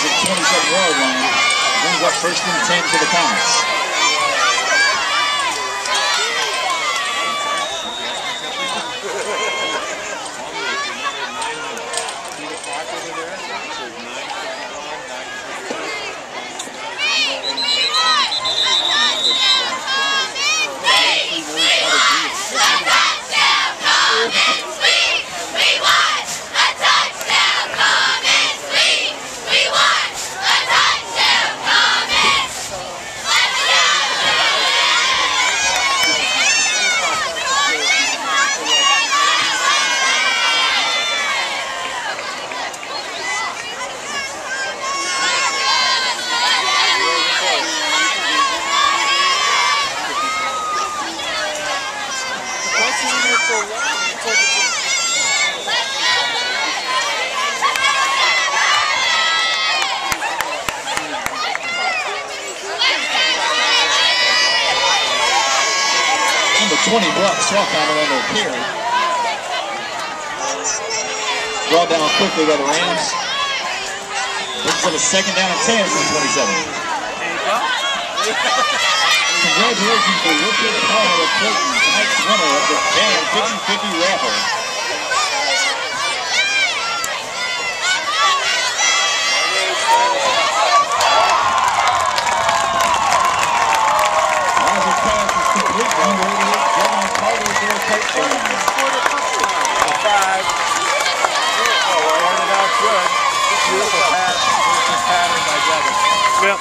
at the 27-yard line. Brings up 1st and 10 for the Comets. Number 20 blocks Swakhammer on their carry. Brought down quickly by the Rams. Looks like a 2nd down and 10 from 27. Congratulations to Richard Carter of Clayton, tonight's winner of the Band 50-50 raffle. Roger pass is complete. Number 88, Devin Carter for a touchdown. 5. Started out good. Beautiful pass. Beautiful pattern by Devin. Yep.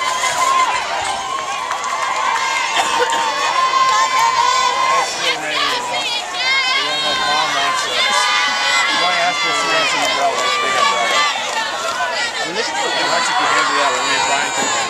They should put Hunter can handle that when Brian can.